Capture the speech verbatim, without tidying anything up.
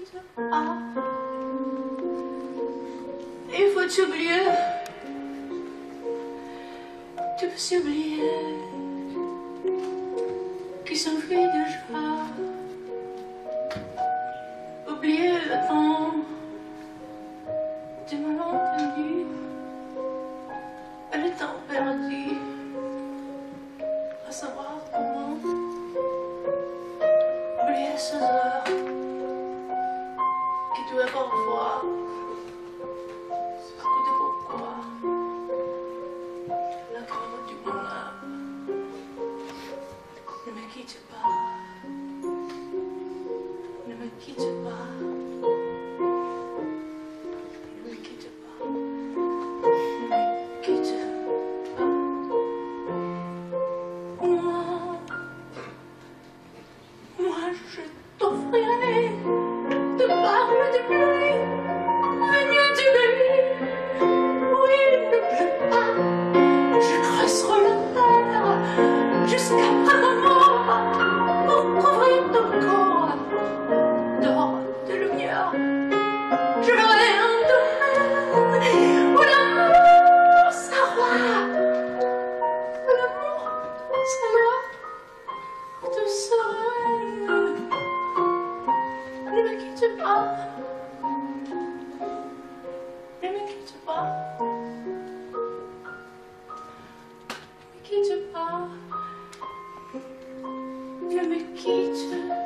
quitte pas. Il faut t'oublier. Tu peux s'oublier qui s'enfuit déjà. Oublier le temps du malentendu et le temps perdu à savoir comment. Oublier ces heures qui tuaient parfois ce coup de pourquoi la corde du bonheur. Ne me quitte pas, ne me quitte pas, ne me quitte pas, ne me quitte pas. Moi, moi je t'offrirai de parler de pluie, venue du pays où il ne pleut pas. Je creuserai la terre jusqu'après ma mort pour couvrir ton corps d'or, de lumière. Je verrai un domaine où l'amour sera roi, où l'amour sera roi, où tu seras. Ne me quitte pas, ne me quitte pas, ne me quitte pas, ne me quitte.